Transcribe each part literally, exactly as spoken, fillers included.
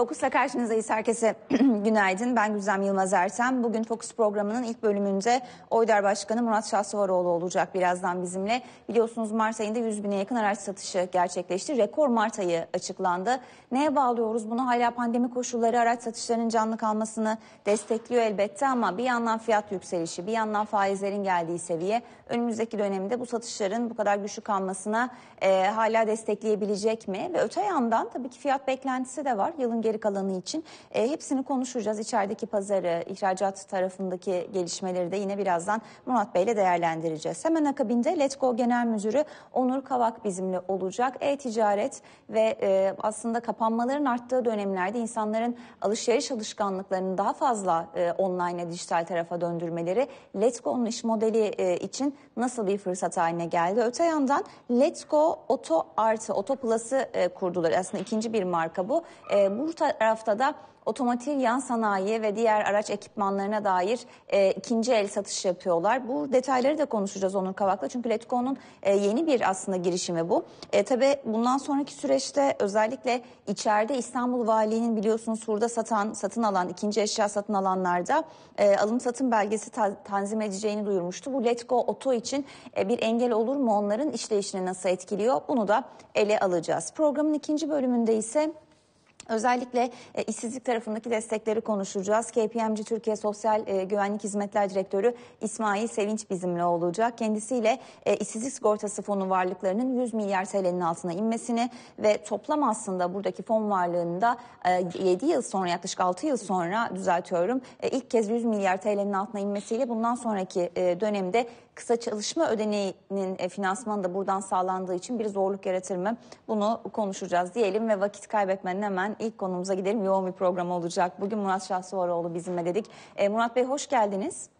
Fokus'la karşınızdayız. Herkese günaydın. Ben Güzem Yılmaz Ertem. Bugün Fokus programının ilk bölümünde Oyder Başkanı Murat Şahsuvaroğlu olacak birazdan bizimle. Biliyorsunuz Mart ayında yüz bine yakın araç satışı gerçekleşti. Rekor Mart ayı açıklandı. Neye bağlıyoruz bunu? Hala pandemi koşulları araç satışlarının canlı kalmasını destekliyor elbette ama bir yandan fiyat yükselişi, bir yandan faizlerin geldiği seviye önümüzdeki dönemde bu satışların bu kadar güçlü kalmasına e, hala destekleyebilecek mi? Ve öte yandan tabii ki fiyat beklentisi de var yılın geri kalanı için. E, hepsini konuşacağız. İçerideki pazarı, ihracat tarafındaki gelişmeleri de yine birazdan Murat Bey ile değerlendireceğiz. Hemen akabinde Letgo Genel Müdürü Onur Kavak bizimle olacak. E-ticaret ve e, aslında kapanmaların arttığı dönemlerde insanların alışveriş alışkanlıklarını daha fazla e, online'a, dijital tarafa döndürmeleri Letgo'nun iş modeli e, için nasıl bir fırsat haline geldi? Öte yandan Letgo Oto Artı, Oto Plus'ı e, kurdular. Aslında ikinci bir marka bu. E, bu tarafta da otomotiv yan sanayi ve diğer araç ekipmanlarına dair e, ikinci el satış yapıyorlar. Bu detayları da konuşacağız Onur Kavak'la. Çünkü Letgo'nun e, yeni bir aslında girişimi bu. E, tabii bundan sonraki süreçte özellikle içeride İstanbul Valiliğinin biliyorsunuz hurda satan, satın alan, ikinci eşya satın alanlarda e, alım satım belgesi ta, tanzim edeceğini duyurmuştu. Bu Letgo Oto için e, bir engel olur mu? Onların işleyişini nasıl etkiliyor? Bunu da ele alacağız. Programın ikinci bölümünde ise özellikle e, işsizlik tarafındaki destekleri konuşacağız. K P M G Türkiye Sosyal e, Güvenlik Hizmetler Direktörü İsmail Sevinç bizimle olacak. Kendisiyle e, işsizlik sigortası fonu varlıklarının yüz milyar T L'nin altına inmesini ve toplam aslında buradaki fon varlığında e, yedi yıl sonra, yaklaşık altı yıl sonra düzeltiyorum, e, ilk kez yüz milyar T L'nin altına inmesiyle bundan sonraki e, dönemde kısa çalışma ödeneğinin e, finansmanı da buradan sağlandığı için bir zorluk yaratır mı? Bunu konuşacağız diyelim ve vakit kaybetmeden hemen ilk konumuza gidelim. Yoğun bir program olacak. Bugün Murat Şahsuvaroğlu bizimle dedik. E, Murat Bey hoş geldiniz.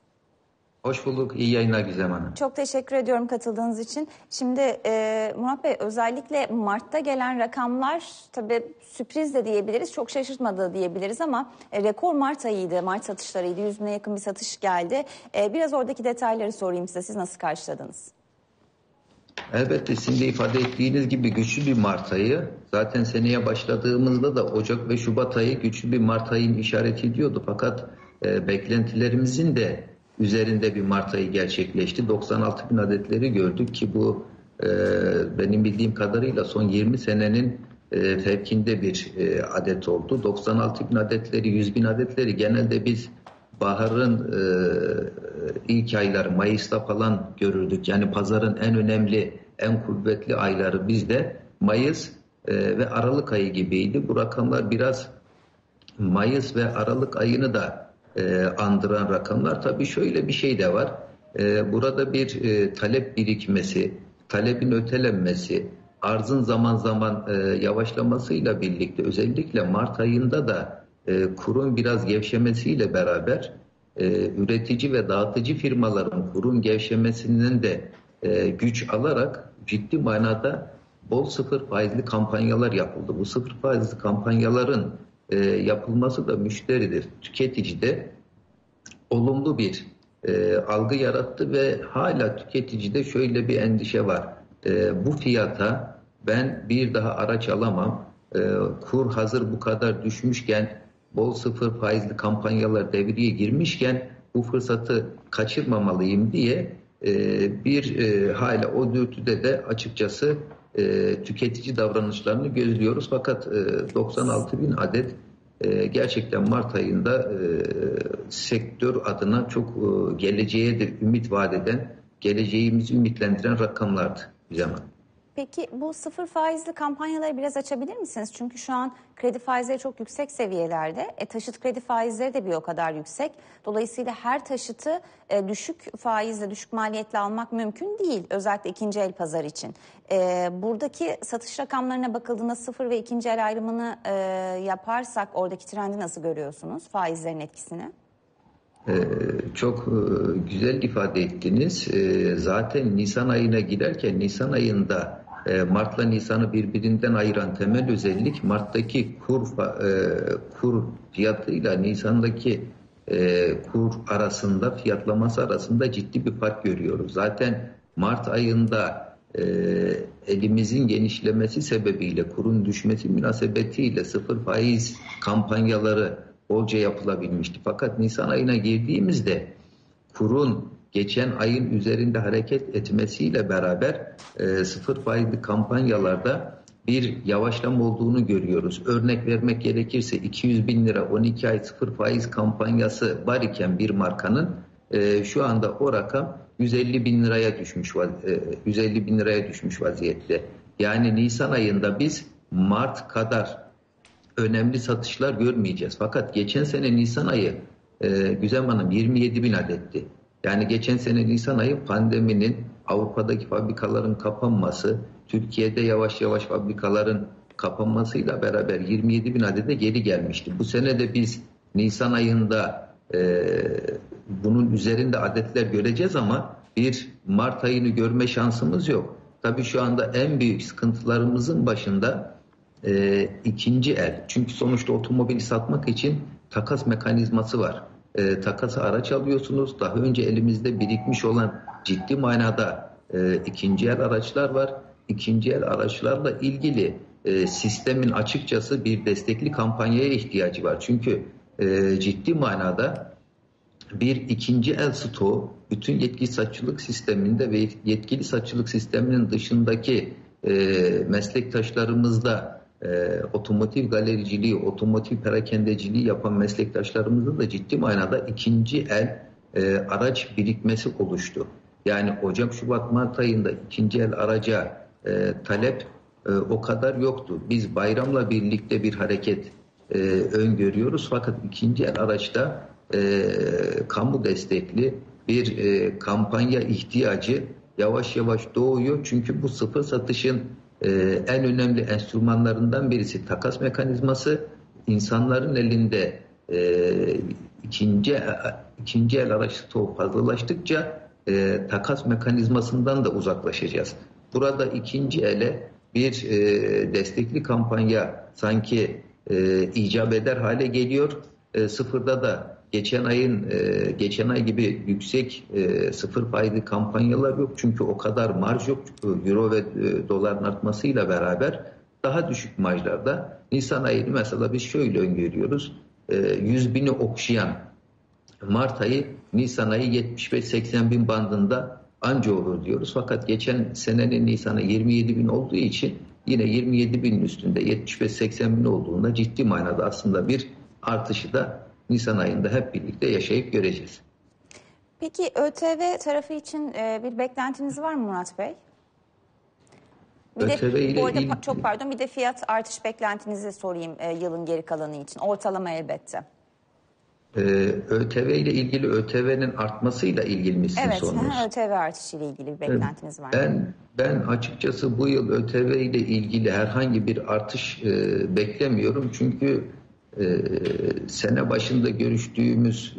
Hoş bulduk. İyi yayınlar Güzem Hanım. Çok teşekkür ediyorum katıldığınız için. Şimdi e, Murat Bey özellikle Mart'ta gelen rakamlar tabii sürpriz de diyebiliriz. Çok şaşırtmadı diyebiliriz ama e, rekor Mart ayıydı. Mart satışlarıydı. yüz bine yakın bir satış geldi. E, biraz oradaki detayları sorayım size. Siz nasıl karşıladınız? Elbette sizin de ifade ettiğiniz gibi güçlü bir Mart ayı. Zaten seneye başladığımızda da Ocak ve Şubat ayı güçlü bir Mart ayının işaret ediyordu. Fakat e, beklentilerimizin de üzerinde bir Mart ayı gerçekleşti. doksan altı bin adetleri gördük ki bu e, benim bildiğim kadarıyla son yirmi senenin e, fevkinde bir e, adet oldu. doksan altı bin adetleri, yüz bin adetleri genelde biz baharın e, ilk ayları Mayıs'ta falan görürdük. Yani pazarın en önemli, en kuvvetli ayları bizde Mayıs e, ve Aralık ayı gibiydi. Bu rakamlar biraz Mayıs ve Aralık ayını da e, andıran rakamlar. Tabii şöyle bir şey de var. E, burada bir e, talep birikmesi, talebin ötelenmesi, arzın zaman zaman e, yavaşlamasıyla birlikte özellikle Mart ayında da e, kurun biraz gevşemesiyle beraber e, üretici ve dağıtıcı firmaların kurun gevşemesinden de e, güç alarak ciddi manada bol sıfır faizli kampanyalar yapıldı. Bu sıfır faizli kampanyaların e, yapılması da müşteridir, tüketicide olumlu bir e, algı yarattı ve hala tüketicide şöyle bir endişe var. E, bu fiyata ben bir daha araç alamam. E, kur hazır bu kadar düşmüşken, bol sıfır faizli kampanyalar devreye girmişken bu fırsatı kaçırmamalıyım diye e, bir e, hala o dürtüde de açıkçası e, tüketici davranışlarını gözlüyoruz. Fakat e, doksan altı bin adet e, gerçekten Mart ayında e, sektör adına çok e, geleceğe de ümit vaat eden, geleceğimizi ümitlendiren rakamlardı bir zaman. Peki bu sıfır faizli kampanyaları biraz açabilir misiniz? Çünkü şu an kredi faizleri çok yüksek seviyelerde. E, taşıt kredi faizleri de bir o kadar yüksek. Dolayısıyla her taşıtı e, düşük faizle, düşük maliyetle almak mümkün değil. Özellikle ikinci el pazar için. E, buradaki satış rakamlarına bakıldığında sıfır ve ikinci el ayrımını e, yaparsak oradaki trendi nasıl görüyorsunuz? Faizlerin etkisini? Ee, çok e, güzel ifade ettiniz. E, zaten Nisan ayına girerken Nisan ayında e, Mart'la Nisan'ı birbirinden ayıran temel özellik Mart'taki kur e, kur fiyatıyla Nisan'daki e, kur arasında, fiyatlaması arasında ciddi bir fark görüyoruz. Zaten Mart ayında e, elimizin genişlemesi sebebiyle, kurun düşmesi münasebetiyle sıfır faiz kampanyaları bolca yapılabilmişti. Fakat Nisan ayına girdiğimizde kurun geçen ayın üzerinde hareket etmesiyle beraber e, sıfır faizli kampanyalarda bir yavaşlama olduğunu görüyoruz. Örnek vermek gerekirse iki yüz bin lira on iki ay sıfır faiz kampanyası var iken bir markanın e, şu anda o rakam yüz elli bin liraya düşmüş e, yüz elli bin liraya düşmüş vaziyette. Yani Nisan ayında biz Mart kadar önemli satışlar görmeyeceğiz. Fakat geçen sene Nisan ayı e, Güzem Hanım yirmi yedi bin adetti. Yani geçen sene Nisan ayı pandeminin, Avrupa'daki fabrikaların kapanması, Türkiye'de yavaş yavaş fabrikaların kapanmasıyla beraber yirmi yedi bin adede geri gelmişti. Bu sene de biz Nisan ayında e, bunun üzerinde adetler göreceğiz ama bir Mart ayını görme şansımız yok. Tabii şu anda en büyük sıkıntılarımızın başında e, ikinci el. Çünkü sonuçta otomobili satmak için takas mekanizması var. E, takası araç alıyorsunuz. Daha önce elimizde birikmiş olan ciddi manada e, ikinci el araçlar var. İkinci el araçlarla ilgili e, sistemin açıkçası bir destekli kampanyaya ihtiyacı var. Çünkü e, ciddi manada bir ikinci el stoğu bütün yetkili satışçılık sisteminde ve yetkili satışçılık sisteminin dışındaki e, meslektaşlarımızda e, otomotiv galericiliği, otomotiv perakendeciliği yapan meslektaşlarımızda da ciddi manada ikinci el e, araç birikmesi oluştu. Yani Ocak, Şubat, Mart ayında ikinci el araca e, talep e, o kadar yoktu. Biz bayramla birlikte bir hareket e, öngörüyoruz. Fakat ikinci el araçta e, kamu destekli bir e, kampanya ihtiyacı yavaş yavaş doğuyor. Çünkü bu sıfır satışın e, en önemli enstrümanlarından birisi takas mekanizması. İnsanların elinde e, ikinci ikinci el araç stoğu fazlalaştıkça e, takas mekanizmasından da uzaklaşacağız. Burada ikinci ele bir e, destekli kampanya sanki e, icap eder hale geliyor. E, sıfırda da geçen ayın e, geçen ay gibi yüksek e, sıfır faizli kampanyalar yok. Çünkü o kadar marj yok. Euro ve e, doların artmasıyla beraber daha düşük marjlarda Nisan ayını mesela biz şöyle öngörüyoruz. E, yüz bini okşayan Mart ayı Nisan ayı yetmiş beş seksen bin bandında anca olur diyoruz. Fakat geçen senenin Nisan'ı yirmi yedi bin olduğu için yine yirmi yedi binin üstünde yetmiş beş seksen bin olduğunda ciddi manada aslında bir artışı da Nisan ayında hep birlikte yaşayıp göreceğiz. Peki ÖTV tarafı için bir beklentiniz var mı Murat Bey? Bir ÖTV de ile bu arada ilgili... çok pardon bir de fiyat artış beklentinizi sorayım yılın geri kalanı için. Ortalama elbette. Ee, ÖTV ile ilgili ÖTV'nin artmasıyla ilgili mi sizin evet, sorunuz? Evet, ÖTV artışı ile ilgili bir beklentiniz var mı? Ben, ben açıkçası bu yıl ÖTV ile ilgili herhangi bir artış e, beklemiyorum. Çünkü e, sene başında görüştüğümüz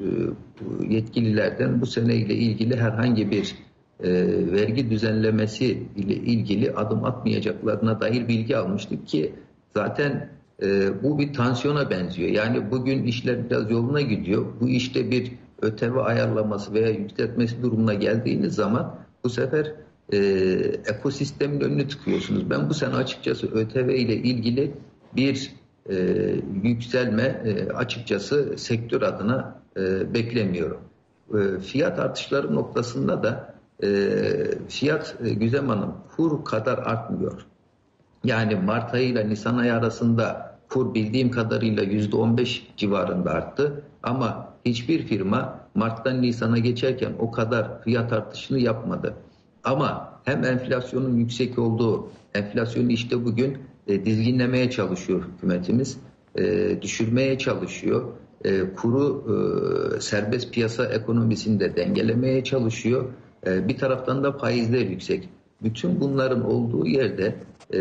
e, yetkililerden bu seneyle ilgili herhangi bir e, vergi düzenlemesi ile ilgili adım atmayacaklarına dair bilgi almıştık ki zaten e, bu bir tansiyona benziyor. Yani bugün işler biraz yoluna gidiyor. Bu işte bir ÖTV ayarlaması veya yükseltmesi durumuna geldiğiniz zaman bu sefer e, ekosistemin önünü tıkıyorsunuz. Ben bu sene açıkçası ÖTV ile ilgili bir e, yükselme e, açıkçası sektör adına e, beklemiyorum. E, fiyat artışları noktasında da e, fiyat e, Güzem Hanım kur kadar artmıyor. Yani Mart ayı ile Nisan ayı arasında kur bildiğim kadarıyla yüzde on beş civarında arttı. Ama hiçbir firma Mart'tan Nisan'a geçerken o kadar fiyat artışını yapmadı. Ama hem enflasyonun yüksek olduğu, enflasyonu işte bugün e, dizginlemeye çalışıyor hükümetimiz, e, düşürmeye çalışıyor. E, kuru e, serbest piyasa ekonomisinde dengelemeye çalışıyor. E, bir taraftan da faizler yüksek. Bütün bunların olduğu yerde e,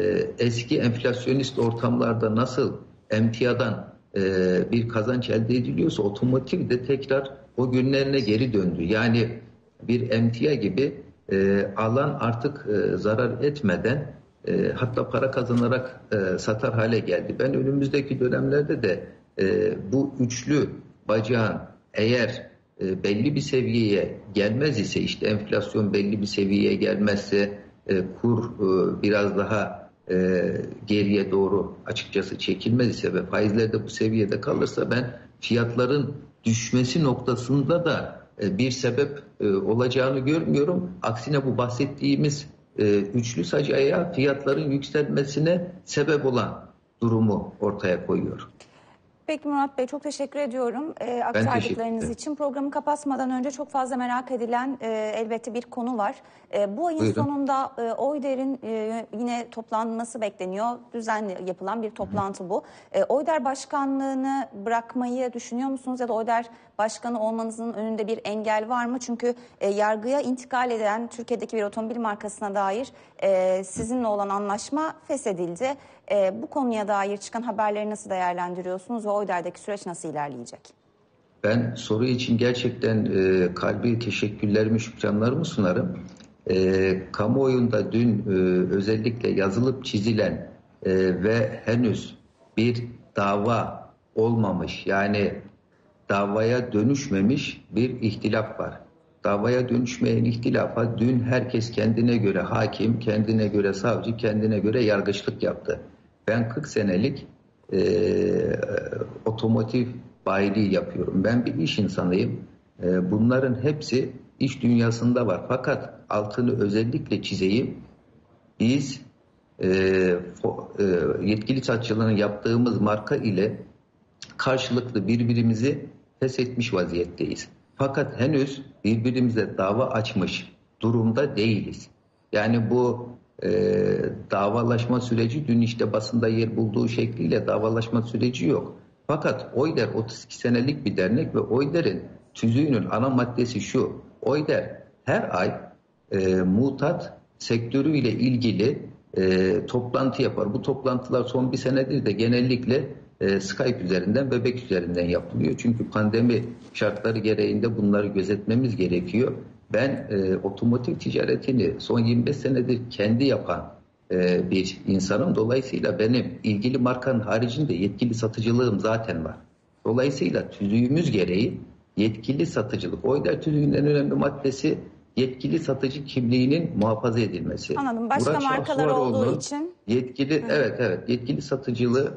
eski enflasyonist ortamlarda nasıl emtiadan e, bir kazanç elde ediliyorsa otomotiv de tekrar o günlerine geri döndü. Yani bir emtia gibi e, alan artık e, zarar etmeden e, hatta para kazanarak e, satar hale geldi. Ben önümüzdeki dönemlerde de e, bu üçlü bacağın eğer e, belli bir seviyeye gelmez ise işte enflasyon belli bir seviyeye gelmezse e, kur e, biraz daha e, geriye doğru açıkçası çekilmez ise ve faizler de bu seviyede kalırsa ben fiyatların düşmesi noktasında da e, bir sebep e, olacağını görmüyorum. Aksine bu bahsettiğimiz e, üçlü sacaya fiyatların yükselmesine sebep olan durumu ortaya koyuyor. Peki Murat Bey, çok teşekkür ediyorum e, Ben aktardıklarınız teşekkür için. Programı kapatmadan önce çok fazla merak edilen e, elbette bir konu var. E, bu ayın Buyurun. sonunda e, OYDER'in e, yine toplanması bekleniyor. Düzenli yapılan bir toplantı Hı. bu. E, OYDER başkanlığını bırakmayı düşünüyor musunuz ya da OYDER başkanı olmanızın önünde bir engel var mı? Çünkü e, yargıya intikal eden Türkiye'deki bir otomobil markasına dair e, sizinle olan anlaşma feshedildi. E, bu konuya dair çıkan haberleri nasıl değerlendiriyorsunuz ve OYDER'deki süreç nasıl ilerleyecek? Ben soru için gerçekten e, kalbi teşekkürlerimi, şükranlarımı sunarım. E, kamuoyunda dün e, özellikle yazılıp çizilen e, ve henüz bir dava olmamış, yani davaya dönüşmemiş bir ihtilaf var. Davaya dönüşmeyen ihtilafa dün herkes kendine göre hakim, kendine göre savcı, kendine göre yargıçlık yaptı. Ben kırk senelik e, otomotiv bayiliği yapıyorum. Ben bir iş insanıyım. E, bunların hepsi iş dünyasında var. Fakat altını özellikle çizeyim. Biz e, fo, e, yetkili satışçıların yaptığımız marka ile karşılıklı birbirimizi feshetmiş vaziyetteyiz. Fakat henüz birbirimize dava açmış durumda değiliz. Yani bu e, davalaşma süreci dün işte basında yer bulduğu şekliyle davalaşma süreci yok. Fakat OYDER otuz iki senelik bir dernek ve OYDER'in tüzüğünün ana maddesi şu: OYDER her ay e, mutat sektörüyle ilgili e, toplantı yapar. Bu toplantılar son bir senedir de genellikle e, Skype üzerinden, Webex üzerinden yapılıyor. Çünkü pandemi şartları gereğinde bunları gözetmemiz gerekiyor. Ben e, otomotiv ticaretini son yirmi beş senedir kendi yapan e, bir insanım. Dolayısıyla benim ilgili markanın haricinde yetkili satıcılığım zaten var. Dolayısıyla tüzüğümüz gereği yetkili satıcılık, OYDER tüzüğünün en önemli maddesi yetkili satıcı kimliğinin muhafaza edilmesi. Anladım. Başka Murat markalar olduğu Şahsuvaroğlu'nun için. yetkili, Hı. evet evet yetkili satıcılığı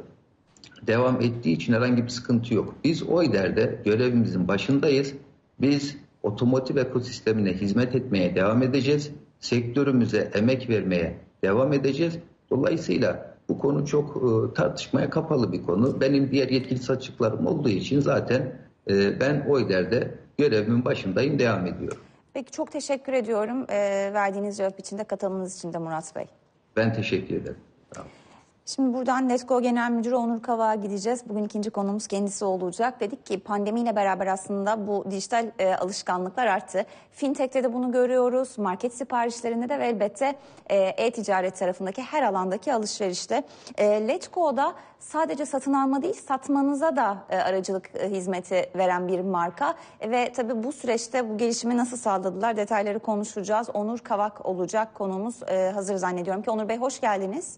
devam ettiği için herhangi bir sıkıntı yok. Biz OYDER'de görevimizin başındayız. Biz otomotiv ekosistemine hizmet etmeye devam edeceğiz. Sektörümüze emek vermeye devam edeceğiz. Dolayısıyla bu konu çok e, tartışmaya kapalı bir konu. Benim diğer yetkili satıcılarım olduğu için zaten e, ben OYDER'de görevimin başındayım, devam ediyorum. Peki, çok teşekkür ediyorum e, verdiğiniz cevap için de, katılımınız için de Murat Bey. Ben teşekkür ederim. Tamam. Şimdi buradan Letgo Genel Müdürü Onur Kavak'a gideceğiz. Bugün ikinci konumuz kendisi olacak. Dedik ki pandemiyle beraber aslında bu dijital e, alışkanlıklar arttı. Fintech'te de bunu görüyoruz. Market siparişlerinde de ve elbette e, e-ticaret tarafındaki her alandaki alışverişte. E, Letgo'da sadece satın alma değil, satmanıza da e, aracılık e, hizmeti veren bir marka. E, ve tabii bu süreçte bu gelişimi nasıl sağladılar, detayları konuşacağız. Onur Kavak olacak konuğumuz. E, hazır zannediyorum ki. Onur Bey, hoş geldiniz.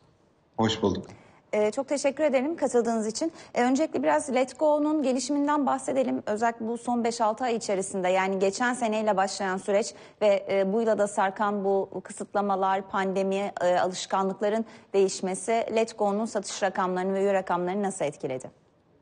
Hoş bulduk. Ee, çok teşekkür ederim katıldığınız için. Ee, öncelikle biraz Letgo'nun gelişiminden bahsedelim. Özellikle bu son beş altı ay içerisinde, yani geçen seneyle başlayan süreç ve e, bu yıla da sarkan bu kısıtlamalar, pandemi, e, alışkanlıkların değişmesi Letgo'nun satış rakamlarını ve üye rakamlarını nasıl etkiledi?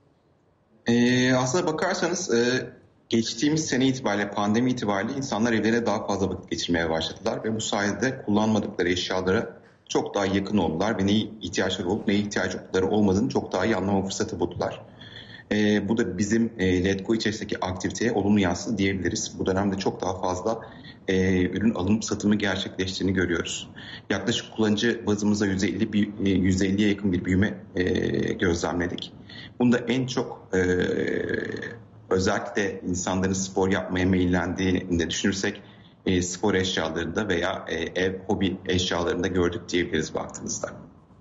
Ee, aslına bakarsanız e, geçtiğimiz sene itibariyle, pandemi itibariyle insanlar evlere daha fazla vakit geçirmeye başladılar ve bu sayede kullanmadıkları eşyalara çok daha yakın oldular ve neye ihtiyaçları olup neye ihtiyaçları olmadığını çok daha iyi anlama fırsatı buldular. Ee, bu da bizim e, Letgo içerisindeki aktiviteye olumlu yansıdı diyebiliriz. Bu dönemde çok daha fazla e, ürün alım satımı gerçekleştiğini görüyoruz. Yaklaşık kullanıcı bazımızda yüzde elli bir, yüzde elliye yakın bir büyüme e, gözlemledik. Bunda en çok e, özellikle insanların spor yapmaya meyillendiğini düşünürsek E, spor eşyalarında veya e, ev, hobi eşyalarında gördük diyebiliriz baktığınızda.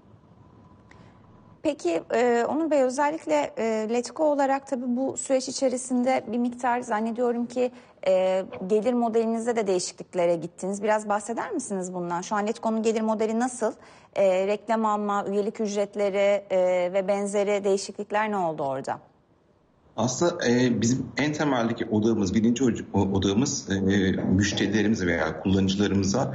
Peki e, Onur Bey, özellikle e, Letgo olarak tabii bu süreç içerisinde bir miktar zannediyorum ki e, gelir modelinizde de değişikliklere gittiniz. Biraz bahseder misiniz bundan? Şu an Letgo'nun gelir modeli nasıl? E, reklam alma, üyelik ücretleri e, ve benzeri değişiklikler ne oldu orada? Aslında e, bizim en temeldeki odağımız, birinci odağımız e, müşterilerimize veya kullanıcılarımıza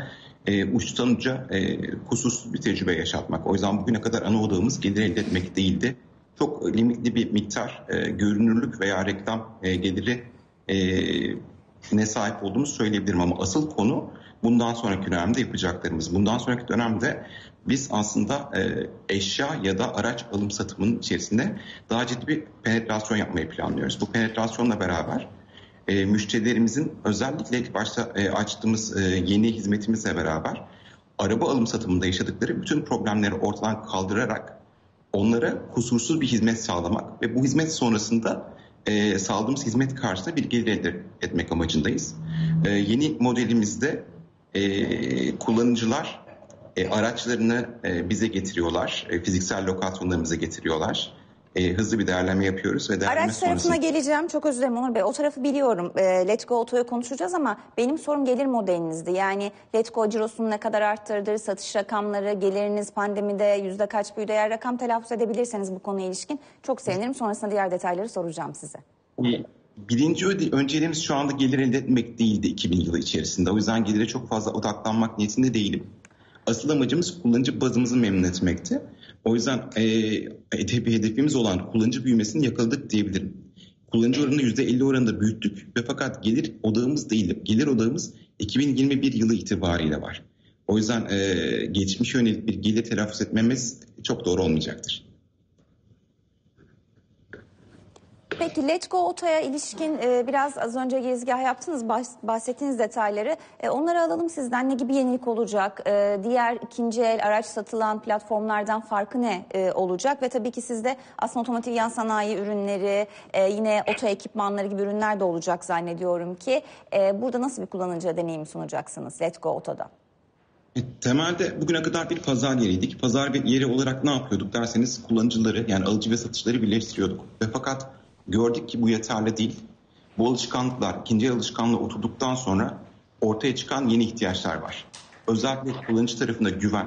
e, uçtan uca e, kusursuz bir tecrübe yaşatmak. O yüzden bugüne kadar ana odağımız gelir elde etmek değildi. Çok limitli bir miktar e, görünürlük veya reklam e, geliri e, ne sahip olduğumuzu söyleyebilirim ama asıl konu bundan sonraki dönemde yapacaklarımız. Bundan sonraki dönemde biz aslında e, eşya ya da araç alım satımının içerisinde daha ciddi bir penetrasyon yapmayı planlıyoruz. Bu penetrasyonla beraber e, müşterilerimizin özellikle ilk başta e, açtığımız e, yeni hizmetimizle beraber araba alım satımında yaşadıkları bütün problemleri ortadan kaldırarak onlara kusursuz bir hizmet sağlamak ve bu hizmet sonrasında e, sağladığımız hizmet karşısında bir gelir elde etmek amacındayız. E, yeni modelimizde e, kullanıcılar e, araçlarını e, bize getiriyorlar, e, fiziksel lokasyonlarımıza getiriyorlar. E, hızlı bir değerleme yapıyoruz ve değerleme Araç tarafına sonrasında... geleceğim. Çok özür dilerim Onur Bey. O tarafı biliyorum. E, Letgo Oto'yu konuşacağız ama benim sorum gelir modelinizdi. Yani Letgo cirosunu ne kadar arttırdı, satış rakamları, geliriniz pandemide yüzde kaç büyüdü? Eğer rakam telaffuz edebilirseniz bu konuya ilişkin çok sevinirim. Sonrasında diğer detayları soracağım size. Birinci önceliğimiz şu anda gelir elde etmek değildi iki bin yılı içerisinde. O yüzden gelire çok fazla odaklanmak niyetinde değilim. Asıl amacımız kullanıcı bazımızı memnun etmekti. O yüzden e, hedefimiz olan kullanıcı büyümesini yakaladık diyebilirim. Kullanıcı oranını yüzde elli oranında büyüttük ve fakat gelir odağımız değil. Gelir odağımız iki bin yirmi bir yılı itibariyle var. O yüzden e, geçmiş yönelik bir gelir telaffuz etmemiz çok doğru olmayacaktır. Peki Letgo Oto'ya ilişkin e, biraz az önce girizgah yaptınız, bahsettiğiniz detayları. E, onları alalım sizden. Ne gibi yenilik olacak? E, diğer ikinci el araç satılan platformlardan farkı ne e, olacak? Ve tabii ki sizde aslında otomotiv yan sanayi ürünleri, e, yine oto ekipmanları gibi ürünler de olacak zannediyorum ki. E, burada nasıl bir kullanıcı deneyimi sunacaksınız Letgo Oto'da? Temelde bugüne kadar bir pazar yeriydik. Pazar yeri olarak ne yapıyorduk derseniz kullanıcıları yani alıcı ve satışları birleştiriyorduk. Ve fakat gördük ki bu yeterli değil. Bu alışkanlıklar, ikinci el alışkanlığı oturduktan sonra ortaya çıkan yeni ihtiyaçlar var. Özellikle kullanıcı tarafında güven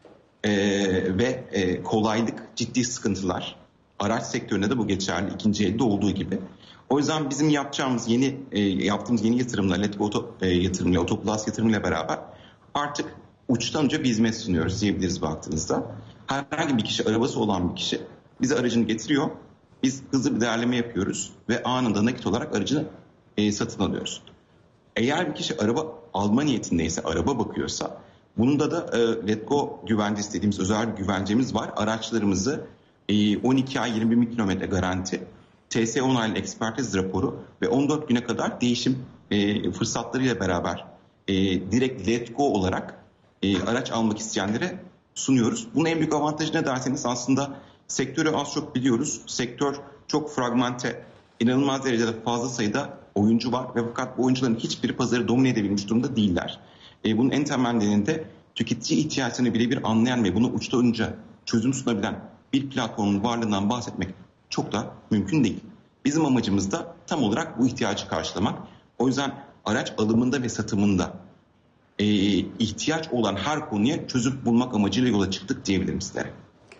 e, ve e, kolaylık ciddi sıkıntılar. Araç sektöründe de bu geçerli, ikinci elde olduğu gibi. O yüzden bizim yapacağımız yeni e, yaptığımız yeni yatırımla, Letgo Oto e, yatırımıyla, Otoplus yatırımıyla beraber artık uçtan uca bir hizmet sunuyoruz diyebiliriz baktığınızda. Herhangi bir kişi, arabası olan bir kişi bize aracını getiriyor. Biz hızlı bir değerleme yapıyoruz ve anında nakit olarak aracını e, satın alıyoruz. Eğer bir kişi araba alma niyetindeyse, araba bakıyorsa, bunun da e, Letgo güvencesi dediğimiz özel bir güvencemiz var. Araçlarımızı e, on iki ay yirmi bin kilometre garanti, T S onaylı ekspertiz raporu ve on dört güne kadar değişim e, fırsatlarıyla beraber e, direkt Letgo olarak e, araç almak isteyenlere sunuyoruz. Bunun en büyük avantajı ne derseniz aslında sektörü az çok biliyoruz. Sektör çok fragmente, inanılmaz derecede fazla sayıda oyuncu var ve fakat bu oyuncuların hiçbiri pazarı domine edebilmiş durumda değiller. E, bunun en temel nedeni de tüketici ihtiyaçlarını birebir anlayan ve bunu uçta önce çözüm sunabilen bir platformun varlığından bahsetmek çok da mümkün değil. Bizim amacımız da tam olarak bu ihtiyacı karşılamak. O yüzden araç alımında ve satımında e, ihtiyaç olan her konuya çözüm bulmak amacıyla yola çıktık diyebilirim sizlere.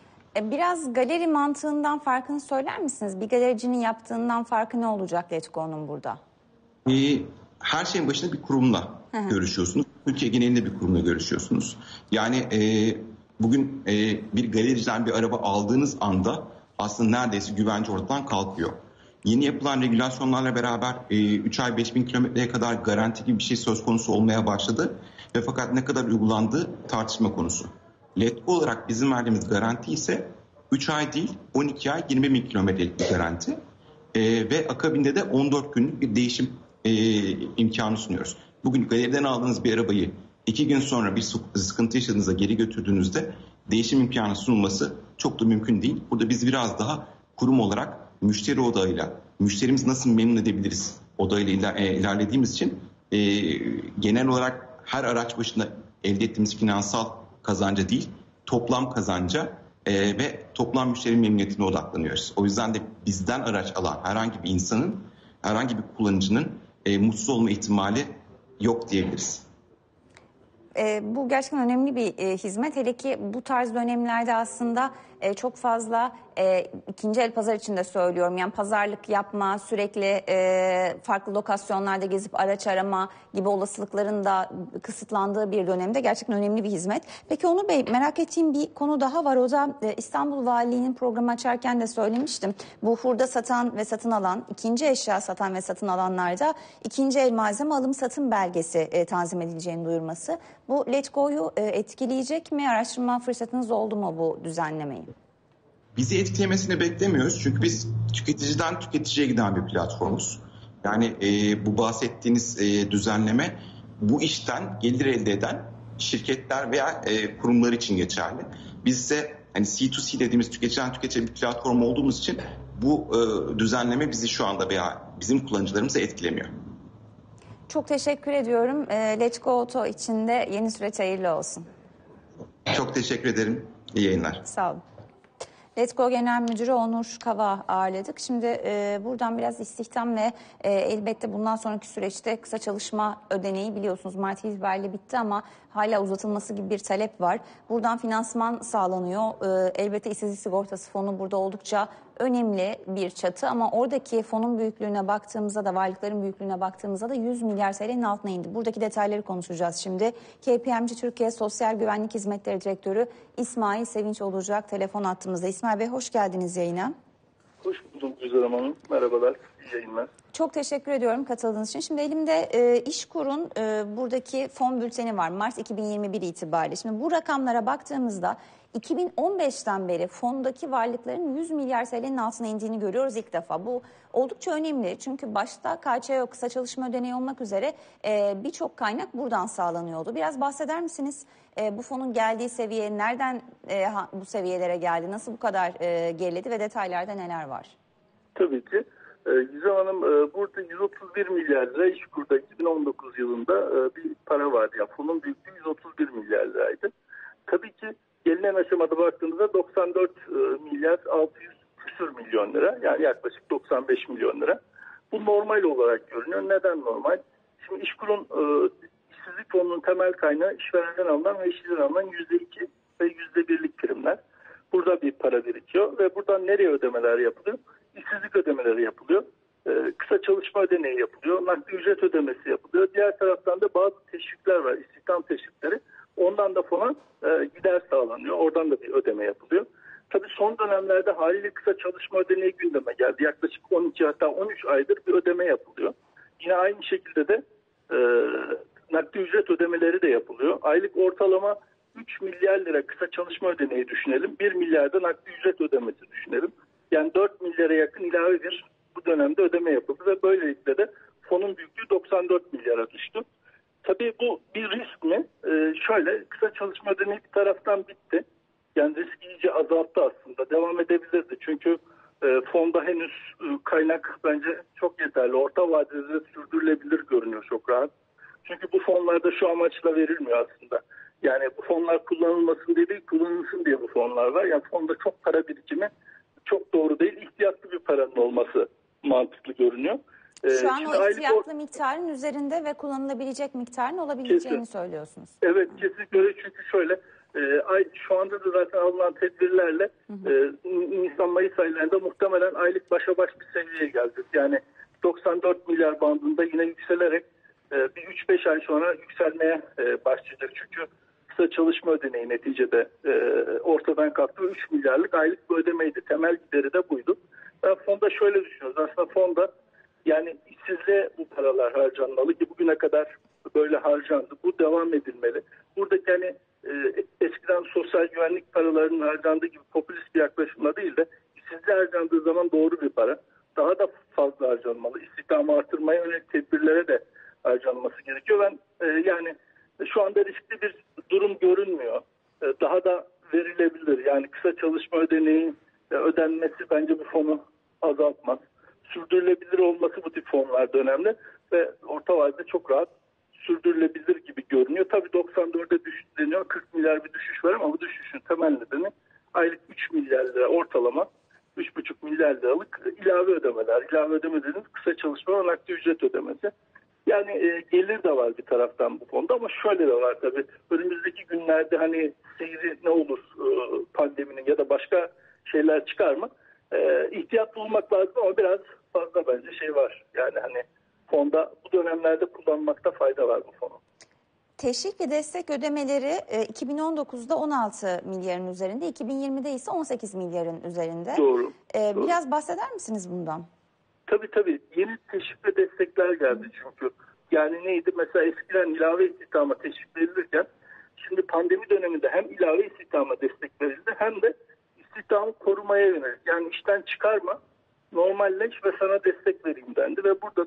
Biraz galeri mantığından farkını söyler misiniz? Bir galericinin yaptığından farkı ne olacak Letgo'nun burada? Ee, her şeyin başında bir kurumla hı hı. görüşüyorsunuz. Türkiye genelinde bir kurumla görüşüyorsunuz. Yani e, bugün e, bir galericiden bir araba aldığınız anda aslında neredeyse güvence ortadan kalkıyor. Yeni yapılan regülasyonlarla beraber e, üç ay beş bin kilometreye kadar garanti gibi bir şey söz konusu olmaya başladı. Ve fakat ne kadar uygulandığı tartışma konusu. Letgo olarak bizim verdiğimiz garanti ise üç ay değil on iki ay yirmi bin kilometrelik bir garanti ee, ve akabinde de on dört günlük bir değişim e, imkanı sunuyoruz. Bugün galeriden aldığınız bir arabayı iki gün sonra bir sıkıntı yaşadığınızda geri götürdüğünüzde değişim imkanı sunulması çok da mümkün değil. Burada biz biraz daha kurum olarak müşteri odağıyla, müşterimizi nasıl memnun edebiliriz odağıyla iler, e, ilerlediğimiz için e, genel olarak her araç başına elde ettiğimiz finansal kazanca değil, toplam kazanca e, ve toplam müşteri memnuniyetine odaklanıyoruz. O yüzden de bizden araç alan herhangi bir insanın, herhangi bir kullanıcının e, mutsuz olma ihtimali yok diyebiliriz. E, bu gerçekten önemli bir e, hizmet. Hele ki bu tarz dönemlerde aslında e, çok fazla e, ikinci el pazar için de söylüyorum. Yani pazarlık yapma, sürekli e, farklı lokasyonlarda gezip araç arama gibi olasılıkların da kısıtlandığı bir dönemde gerçekten önemli bir hizmet. Peki Onur Bey, merak ettiğim bir konu daha var. O da e, İstanbul Valiliği'nin programı açarken de söylemiştim. Bu hurda satan ve satın alan, ikinci eşya satan ve satın alanlarda ikinci el malzeme alım satım belgesi e, tanzim edileceğini duyurması. Bu Letgo'yu e, etkileyecek mi? Araştırma fırsatınız oldu mu bu düzenlemeyi? Bizi etkilemesini beklemiyoruz. Çünkü biz tüketiciden tüketiciye giden bir platformuz. Yani e, bu bahsettiğiniz e, düzenleme bu işten gelir elde eden şirketler veya e, kurumlar için geçerli. Biz ise hani C iki C dediğimiz tüketiciden tüketiciye bir platform olduğumuz için bu e, düzenleme bizi şu anda veya bizim kullanıcılarımızı etkilemiyor. Çok teşekkür ediyorum. E, Letgo Auto için de yeni süreç hayırlı olsun. Çok teşekkür ederim. İyi yayınlar. Sağ olun. Letgo Genel Müdürü Onur Kava ağırladık. Şimdi e, buradan biraz istihdam ve e, elbette bundan sonraki süreçte kısa çalışma ödeneği biliyorsunuz Mart itibariyle bitti ama hala uzatılması gibi bir talep var. Buradan finansman sağlanıyor. E, elbette işsizlik sigortası fonu burada oldukça önemli bir çatı ama oradaki fonun büyüklüğüne baktığımızda da varlıkların büyüklüğüne baktığımızda da yüz milyar T L'nin altına indi. Buradaki detayları konuşacağız şimdi. K P M G Türkiye Sosyal Güvenlik Hizmetleri Direktörü İsmail Sevinç olacak telefon hattımızda. İsmail Bey hoş geldiniz yayına. Hoş bulduk Güzel Hanım. Merhabalar. İyi yayınlar. Çok teşekkür ediyorum katıldığınız için. Şimdi elimde e, İşkur'un e, buradaki fon bülteni var Mart iki bin yirmi bir itibariyle. Şimdi bu rakamlara baktığımızda iki bin on beşten beri fondaki varlıkların yüz milyar T L'nin altına indiğini görüyoruz ilk defa. Bu oldukça önemli çünkü başta K Ç O kısa çalışma ödeneği olmak üzere e, birçok kaynak buradan sağlanıyordu. Biraz bahseder misiniz e, bu fonun geldiği seviye, nereden e, ha, bu seviyelere geldi, nasıl bu kadar e, geriledi ve detaylarda neler var? Tabii ki. Ee, Gizem Hanım e, burada yüz otuz bir milyar lira İşkur'da iki bin on dokuz yılında e, bir para vardı. Yani fonun büyüklüğü yüz otuz bir milyar liraydı. Tabii ki gelinen aşamada baktığımızda doksan dört milyar altı yüz küsür milyon lira. Yani yaklaşık doksan beş milyon lira. Bu normal olarak görünüyor. Neden normal? Şimdi İşkur'un e, işsizlik fonunun temel kaynağı işverenden alınan ve işçiden alınan yüzde iki ve yüzde birlik primler. Burada bir para birikiyor ve buradan nereye ödemeler yapılıyor? İşsizlik ödemeleri yapılıyor. Ee, kısa çalışma ödeneği yapılıyor. Nakdi ücret ödemesi yapılıyor. Diğer taraftan da bazı teşvikler var. İstihdam teşvikleri. Ondan da fona e, gider sağlanıyor. Oradan da bir ödeme yapılıyor. Tabii son dönemlerde haliyle kısa çalışma ödeneği gündeme geldi. Yaklaşık on iki hatta on üç aydır bir ödeme yapılıyor. Yine aynı şekilde de e, nakdi ücret ödemeleri de yapılıyor. Aylık ortalama üç milyar lira kısa çalışma ödeneği düşünelim. bir milyar da nakdi ücret ödemesi düşünelim. Yani dört milyara yakın ilave bir bu dönemde ödeme yapıldı ve böylelikle de fonun büyüklüğü doksan dört milyara düştü. Tabii bu bir risk mi? Ee, şöyle kısa çalışma ödeneği bir taraftan bitti. Yani risk iyice azalttı aslında. Devam edebilirdi. Çünkü e, fonda henüz e, kaynak bence çok yeterli. Orta vadede sürdürülebilir görünüyor çok rahat. Çünkü bu fonlarda şu amaçla verilmiyor aslında. Yani bu fonlar kullanılmasın diye değil, kullanılsın diye bu fonlar var. Yani fonda çok para birikimi çok doğru değil. İhtiyatlı bir paranın olması mantıklı görünüyor. Şu an Şimdi o ihtiyatlı or- miktarın üzerinde ve kullanılabilecek miktarın olabileceğini Kesin. söylüyorsunuz. Evet kesinlikle öyle çünkü şöyle e, ay, şu anda da zaten alınan tedbirlerle hı hı. E, Nisan-Mayıs aylarında muhtemelen aylık başa baş bir seviyeye geleceğiz. Yani doksan dört milyar bandında yine yükselerek e, bir üç beş ay sonra yükselmeye e, başlayacak. Çünkü kısa çalışma ödeneği neticede e, ortadan kalktı. üç milyarlık aylık bir ödemeydi. Temel gideri de buydu. Ben fonda şöyle düşünüyoruz. Aslında fonda yani işsizliğe bu paralar harcanmalı ki bugüne kadar böyle harcandı. Bu devam edilmeli. Buradaki hani e, eskiden sosyal güvenlik paralarının harcandığı gibi popülist bir yaklaşımla değil de işsizliğe harcandığı zaman doğru bir para. Daha da fazla harcanmalı. İstihdamı artırmaya yönelik tedbirlere de harcanması gerekiyor. Ben e, yani şu anda riskli bir durum görünmüyor. E, daha da verilebilir. Yani kısa çalışma ödeneği e, ödenmesi bence bu fonu azaltmaz. Sürdürülebilir olması bu tip fonlarda önemli ve orta vadede çok rahat sürdürülebilir gibi görünüyor. Tabii doksan dörde düştü deniyor. kırk milyar bir düşüş var ama bu düşüşün temel nedeni aylık üç milyar lira ortalama üç buçuk milyar liralık ilave ödemeler. İlave ödeme dediğimiz kısa çalışma ve nakdi ücret ödemesi. Yani e, gelir de var bir taraftan bu konuda ama şöyle de var tabii. Önümüzdeki günlerde hani seyri ne olur e, pandeminin ya da başka şeyler çıkar mı? E, ihtiyatlı olmak lazım ama biraz fazla bence şey var. Yani hani fonda bu dönemlerde kullanmakta fayda var bu fonu. Teşvik ve destek ödemeleri iki bin on dokuzda on altı milyarın üzerinde, iki bin yirmide ise on sekiz milyarın üzerinde. Doğru. Ee, doğru. Biraz bahseder misiniz bundan? Tabii tabii. Yeni teşvik ve destekler geldi çünkü. Yani neydi? Mesela eskiden ilave istihdama teşvik verilirken şimdi pandemi döneminde hem ilave istihdama destek verildi hem de istihdamı korumaya yönelik. Yani işten çıkarma, normalleş ve sana destek vereyim dendi ve burada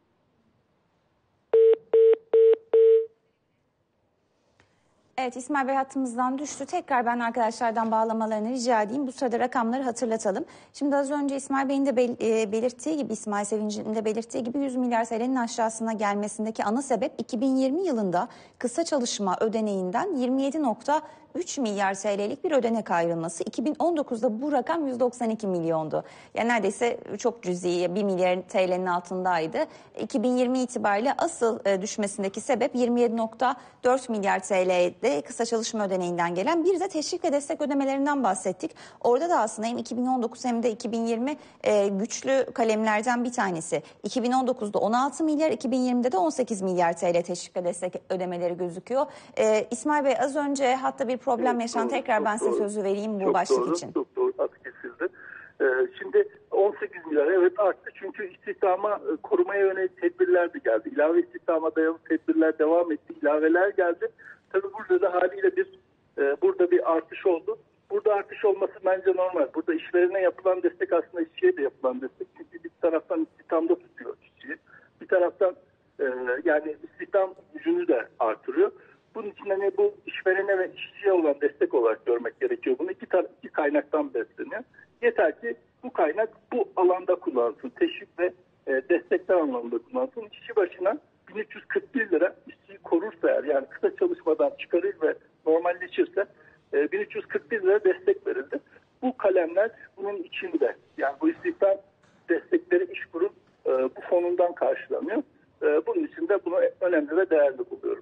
Evet, İsmail Bey hattımızdan düştü. Tekrar ben arkadaşlardan bağlamalarını rica edeyim. Bu sırada rakamları hatırlatalım. Şimdi az önce İsmail Bey'in de belirttiği gibi, İsmail Sevinç'in de belirttiği gibi yüz milyar T L'nin aşağısına gelmesindeki ana sebep iki bin yirmi yılında kısa çalışma ödeneğinden yirmi yedi nokta üç milyar T L'lik bir ödenek ayrılması. iki bin on dokuzda bu rakam yüz doksan iki milyondu. Yani neredeyse çok cüzi, bir milyar T L'nin altındaydı. iki bin yirmi itibariyle asıl düşmesindeki sebep yirmi yedi nokta dört milyar T L'de kısa çalışma ödeneğinden gelen, bir de teşvik ve destek ödemelerinden bahsettik. Orada da aslında hem iki bin on dokuz hem de iki bin yirmi e, güçlü kalemlerden bir tanesi. iki bin on dokuzda on altı milyar, iki bin yirmide de on sekiz milyar T L teşvik ve destek ödemeleri gözüküyor. E, İsmail Bey az önce hatta bir problem evet, yaşan. Doğru, Tekrar ben size doğru. sözü vereyim bu çok başlık doğru, için. Çok doğru. Hat kesildi. Ee, şimdi on sekiz milyar evet arttı çünkü istihdama korumaya yönelik tedbirler de geldi. İlave istihdama dayalı tedbirler devam etti. İlaveler geldi. Tabii burada da haliyle bir e, burada bir artış oldu. Burada artış olması bence normal. Burada işverene yapılan destek aslında işçiye de yapılan destek. Çünkü bir taraftan istihdamda tutuyor işçiyi. Bir taraftan e, yani istihdam gücünü de artırıyor. Bunun için hani bu işverene ve işçiye olan destek olarak görmek gerekiyor. Bunu iki, tar- iki kaynaktan besleniyor. Yeter ki bu kaynak bu alanda kullansın. Teşvik ve e, destekler anlamında kullansın. İşçi başına bin üç yüz kırk bir lira işçiyi korursa eğer, yani kısa çalışmadan çıkarır ve normalleşirse e, bin üç yüz kırk bir lira destek verildi. Bu kalemler bunun içinde. Yani bu istihdam destekleri İşkur'un e, bu fonundan karşılanıyor. E, bunun için de bunu önemli ve değerli buluyorum.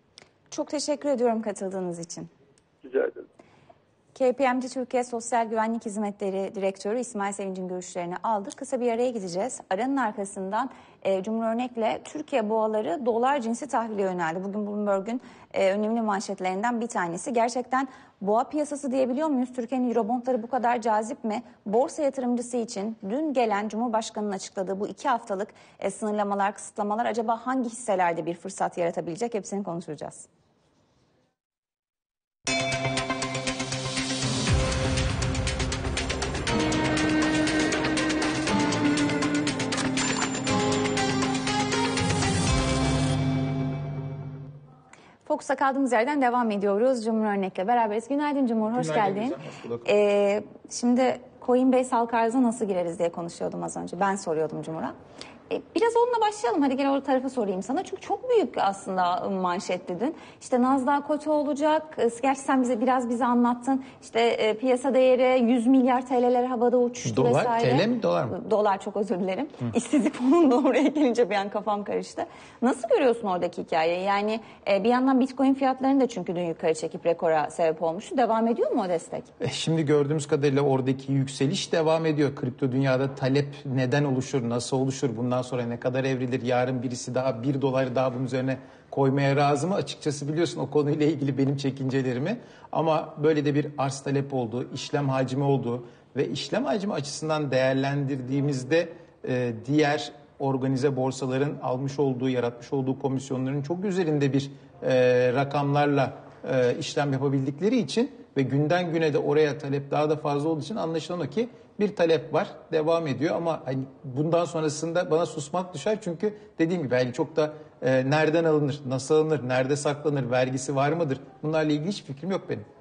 Çok teşekkür ediyorum katıldığınız için. Rica ederim. K P M G Türkiye Sosyal Güvenlik Hizmetleri Direktörü İsmail Sevinç'in görüşlerini aldık. Kısa bir araya gideceğiz. Aranın arkasından e, Cumhurörnek'le Türkiye boğaları dolar cinsi tahvile yöneldi. Bugün Bloomberg'un e, önemli manşetlerinden bir tanesi. Gerçekten boğa piyasası diyebiliyor muyuz? Türkiye'nin Eurobondları bu kadar cazip mi? Borsa yatırımcısı için dün gelen Cumhurbaşkanı'nın açıkladığı bu iki haftalık e, sınırlamalar, kısıtlamalar acaba hangi hisselerde bir fırsat yaratabilecek? Hepsini konuşacağız. Fokus'a kaldığımız yerden devam ediyoruz. Cumhur Örnek'le beraberiz. Günaydın Cumhur, hoş Günaydın geldin. Güzel, ee, şimdi Coinbase halka arzına nasıl gireriz diye konuşuyordum az önce. Ben soruyordum Cumhur'a. Ee, biraz onunla başlayalım. Hadi gel o tarafa sorayım sana. Çünkü çok büyük aslında manşet dedin. İşte Nasdaq kotu olacak. Gerçi sen bize biraz bize anlattın. İşte e, piyasa değeri yüz milyar T L'ler havada uçuştu dolar, vesaire. T L mi dolar mı? Dolar, çok özür dilerim. Hı. İşsizlik fonunda oraya gelince bir an kafam karıştı. Nasıl görüyorsun oradaki hikayeyi? Yani e, bir yandan Bitcoin fiyatlarını da çünkü dün yukarı çekip rekora sebep olmuştu. Devam ediyor mu o destek? E, şimdi gördüğümüz kadarıyla oradaki yükseliş devam ediyor. Kripto dünyada talep neden oluşur, nasıl oluşur, bundan sonra ne kadar evrilir, yarın birisi daha bir dolar daha bunun üzerine koymaya razı mı? Açıkçası biliyorsun o konuyla ilgili benim çekincelerimi. Ama böyle de bir arz talep olduğu, işlem hacmi olduğu ve işlem hacmi açısından değerlendirdiğimizde e, diğer organize borsaların almış olduğu, yaratmış olduğu komisyonların çok üzerinde bir e, rakamlarla e, işlem yapabildikleri için ve günden güne de oraya talep daha da fazla olduğu için anlaşılan o ki bir talep var, devam ediyor ama hani bundan sonrasında bana susmak düşer çünkü dediğim gibi hani çok da e, nereden alınır, nasıl alınır, nerede saklanır, vergisi var mıdır? Bunlarla ilgili hiç fikrim yok benim.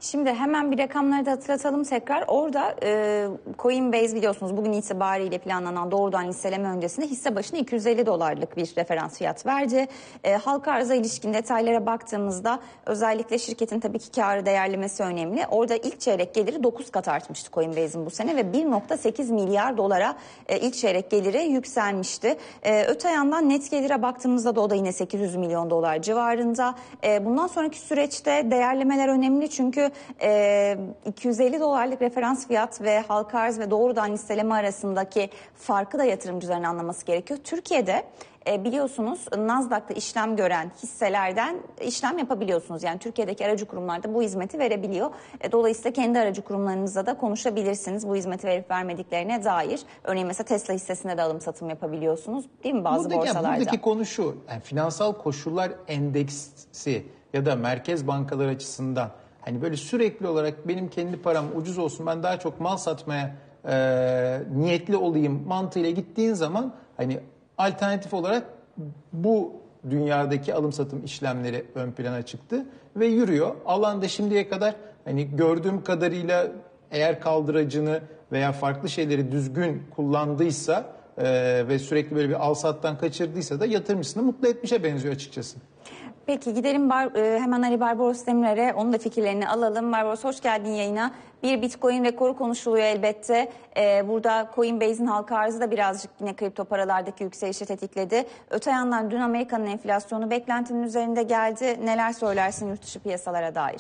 Şimdi hemen bir rakamları da hatırlatalım tekrar. Orada e, Coinbase biliyorsunuz bugün itibariyle planlanan doğrudan listeleme öncesinde hisse başına iki yüz elli dolarlık bir referans fiyat verdi. E, halka arıza ilişkin detaylara baktığımızda özellikle şirketin tabii ki karı değerlemesi önemli. Orada ilk çeyrek geliri dokuz kat artmıştı Coinbase'in bu sene ve bir virgül sekiz milyar dolara e, ilk çeyrek geliri yükselmişti. E, öte yandan net gelire baktığımızda da o da yine sekiz yüz milyon dolar civarında. E, bundan sonraki süreçte değerlemeler önemli çünkü e, iki yüz elli dolarlık referans fiyat ve halka arz ve doğrudan listeleme arasındaki farkı da yatırımcıların anlaması gerekiyor. Türkiye'de E, biliyorsunuz Nasdaq'ta işlem gören hisselerden işlem yapabiliyorsunuz. Yani Türkiye'deki aracı kurumlar da bu hizmeti verebiliyor. E, dolayısıyla kendi aracı kurumlarınızla da konuşabilirsiniz bu hizmeti verip vermediklerine dair. Örneğin mesela Tesla hissesinde de alım satım yapabiliyorsunuz değil mi bazı buradaki, borsalarda? Buradaki konu şu, yani finansal koşullar endeksi ya da merkez bankalar açısından hani böyle sürekli olarak benim kendi param ucuz olsun ben daha çok mal satmaya e, niyetli olayım mantığıyla gittiğin zaman hani alternatif olarak bu dünyadaki alım satım işlemleri ön plana çıktı ve yürüyor. Alanda şimdiye kadar hani gördüğüm kadarıyla eğer kaldıracını veya farklı şeyleri düzgün kullandıysa e, ve sürekli böyle bir al sattan kaçırdıysa da yatırımcısını mutlu etmişe benziyor açıkçası. Peki gidelim Bar, e, hemen Ali Barbaros Demirer'e, onun da fikirlerini alalım. Barbaros hoş geldin yayına. Bir Bitcoin rekoru konuşuluyor elbette. E, burada Coinbase'in halka arzı da birazcık yine kripto paralardaki yükselişi tetikledi. Öte yandan dün Amerika'nın enflasyonu beklentinin üzerinde geldi. Neler söylersin yurt dışı piyasalara dair?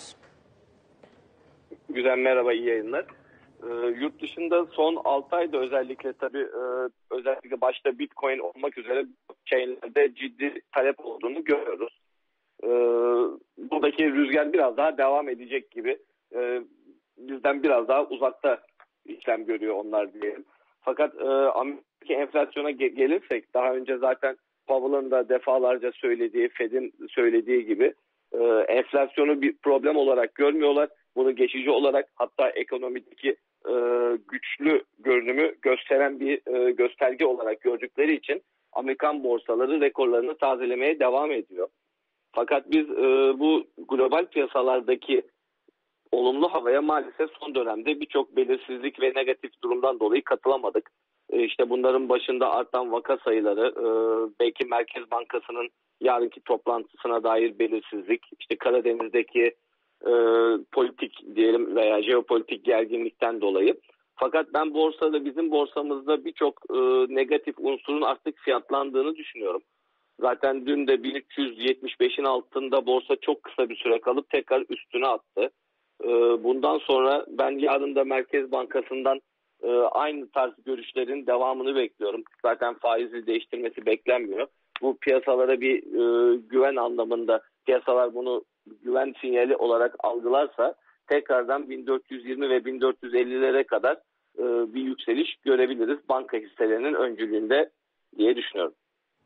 Güzel, merhaba, iyi yayınlar. Ee, yurt dışında son altı ayda özellikle tabii e, özellikle başta Bitcoin olmak üzere chainlerde ciddi talep olduğunu görüyoruz. Ee, buradaki rüzgar biraz daha devam edecek gibi. Ee, bizden biraz daha uzakta işlem görüyor onlar diyelim. Fakat e, Amerika enflasyona ge- gelirsek daha önce zaten Powell'ın da defalarca söylediği, Fed'in söylediği gibi e, enflasyonu bir problem olarak görmüyorlar. Bunu geçici olarak hatta ekonomideki e, güçlü görünümü gösteren bir e, gösterge olarak gördükleri için Amerikan borsaları rekorlarını tazelemeye devam ediyor. Fakat biz e, bu global piyasalardaki olumlu havaya maalesef son dönemde birçok belirsizlik ve negatif durumdan dolayı katılamadık. E, işte bunların başında artan vaka sayıları, e, belki Merkez Bankası'nın yarınki toplantısına dair belirsizlik, işte Karadeniz'deki e, politik diyelim veya jeopolitik gerginlikten dolayı. Fakat ben borsada, bizim borsamızda birçok e, negatif unsurun artık fiyatlandığını düşünüyorum. Zaten dün de bin üç yüz yetmiş beşin altında borsa çok kısa bir süre kalıp tekrar üstüne attı. Bundan sonra ben yarın da Merkez Bankası'ndan aynı tarz görüşlerin devamını bekliyorum. Zaten faizi değiştirmesi beklenmiyor. Bu piyasalara bir güven anlamında, piyasalar bunu güven sinyali olarak algılarsa tekrardan bin dört yüz yirmi ve bin dört yüz ellilere kadar bir yükseliş görebiliriz banka hisselerinin öncülüğünde diye düşünüyorum.